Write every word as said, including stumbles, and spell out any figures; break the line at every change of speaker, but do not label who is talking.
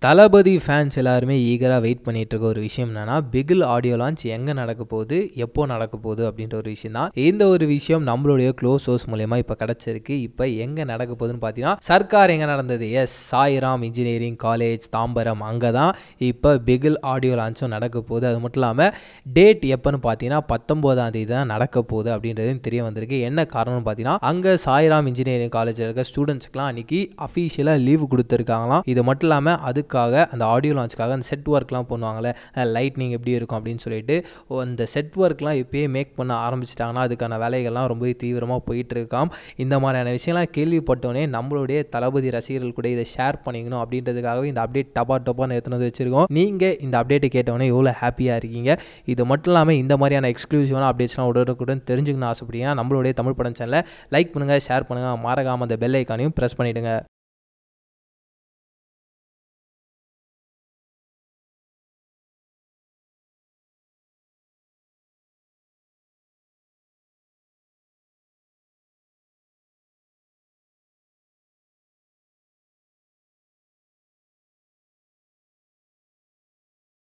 தளபதி fans எல்லாருமே ஈகராக wait பண்ணிட்டு இருக்க ஒரு விஷயம் என்னன்னா பிகில் ஆடியோ லான்ச் எங்கே நடக்க போகுது, எப்போ நடக்க போகுது அப்படின்ற ஒரு விஷயம் தான். இந்த ஒரு விஷயம் நம்மளுடைய க்ளோஸ் சோர்ஸ் மூலயமா இப்போ கிடச்சிருக்கு. இப்போ எங்கே நடக்க போகுதுன்னு பார்த்தீங்கன்னா சர்க்கார் எங்கே நடந்தது, S Sairam engineering college Tambaram, அங்கே தான் இப்போ பிகில் ஆடியோ லான்ச்சும் நடக்க போகுது. அது மட்டும் இல்லாமல் டேட் எப்போன்னு பார்த்தீங்கன்னா பத்தொம்போதாம் தேதி தான் நடக்க போகுது அப்படின்றது தெரிய வந்திருக்கு. என்ன காரணம்னு பார்த்தீங்கன்னா அங்கே சாய்ராம் இன்ஜினியரிங் காலேஜில் இருக்க ஸ்டூடெண்ட்ஸ்க்குலாம் அன்றைக்கி அஃபீஷியலாக லீவு கொடுத்துருக்காங்களாம். இது மட்டும் இல்லாமல் அதுக்கு அந்த ஆடியோ லான்ச்சுக்காக அந்த செட் ஒர்க்லாம் பண்ணுவாங்கள்ல, லைட்னிங் எப்படி இருக்கும் அப்படின்னு சொல்லிட்டு அந்த செட் ஒர்க்லாம் இப்போயே மேக் பண்ண ஆரம்பிச்சிட்டாங்கன்னா அதுக்கான வேலைகள்லாம் ரொம்ப தீவிரமாக போயிட்டு இருக்காம். இந்த மாதிரியான விஷயம்லாம் கேள்விப்பட்டோன்னே நம்மளுடைய தளபதி ரசிகர்கள் கூட இதை ஷேர் பண்ணிக்கணும் அப்படின்றதுக்காகவே இந்த அப்டேட் டபா டப்பான்னு எடுத்துன்னு வந்து வச்சிருக்கோம். நீங்கள் இந்த அப்டேட்டை கேட்டோன்னே எவ்வளோ ஹாப்பியாக இருக்கீங்க. இது மட்டும் இல்லாமல் இந்த மாதிரியான எக்ஸ்க்ளூசிவான அப்டேட்ஸ்லாம் உடனுக்குடன் தெரிஞ்சுக்கணும்னு ஆசைப்பட்டீங்கன்னா நம்மளுடைய தமிழ் படம் சேனலை லைக் பண்ணுங்கள், ஷேர் பண்ணுங்கள், மறக்காமல் அந்த பெல் ஐக்கானையும் ப்ரெஸ் பண்ணிவிடுங்க.